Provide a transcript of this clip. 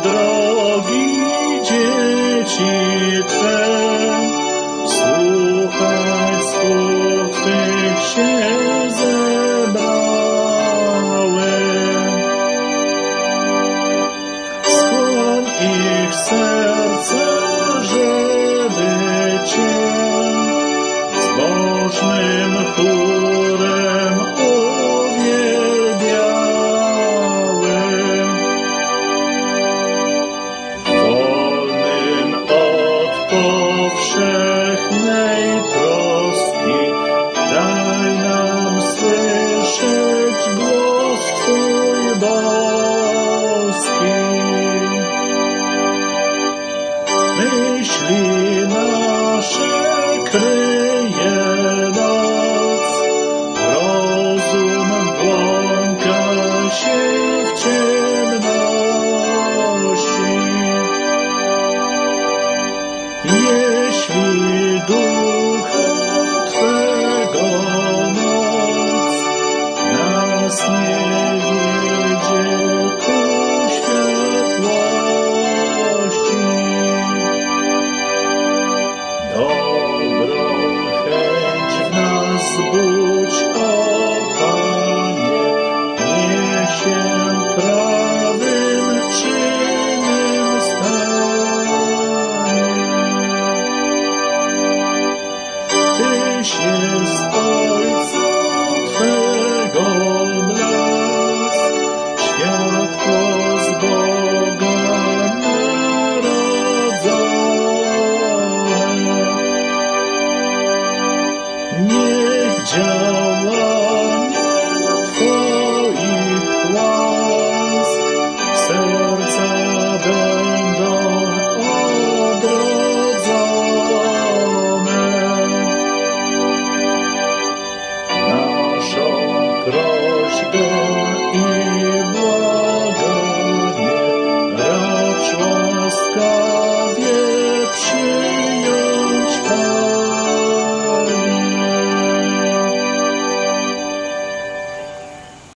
drogi dzieci Twe, słuchać słów Twych się zebrały. Skłoń ich serce, żeby Cię zbożnym chórem uwielbiały. Wolnym od powszechnej troski daj nam słyszeć głos Twój boski. Myśli nasze kryje noc, rozum błąka się w ciemności. Jeśli ducha Twego moc nas nie wiedzie ku światłości, dobrą chęć w nas budź, o Panie, niech się prawym czynem stanie. Tyś jest Ojca Twego blask, światło z Boga narodzone. Niech działa